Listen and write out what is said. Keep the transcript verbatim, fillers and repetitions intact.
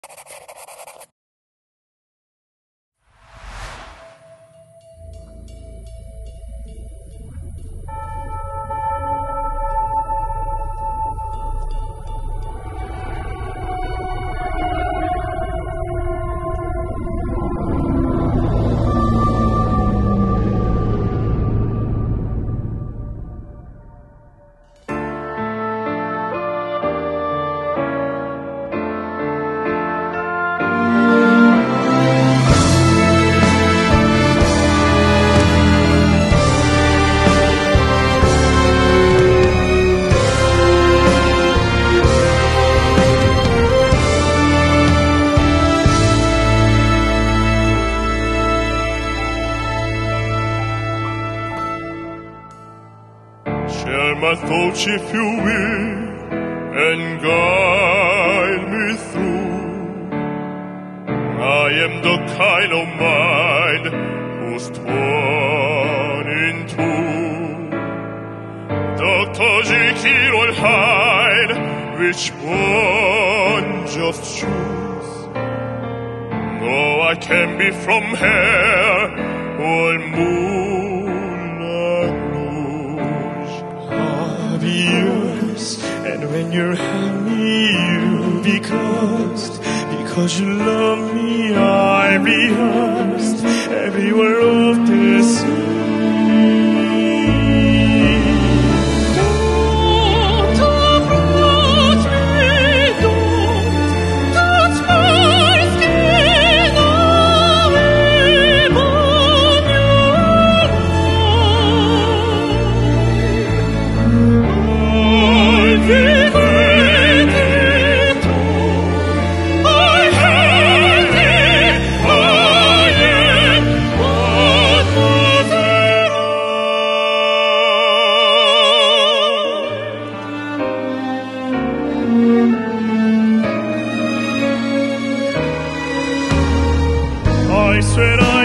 Share my thoughts if you will, and guide me through. I am the kind of mind who's torn in two. Doctor Jekyll or Hyde, which one just choose? No, I can be from hell or moonlight rouge. I'll be yours, and when you're happy, you'll be cursed. Because you love me, I'll be rehearsed every word of this song. I swear I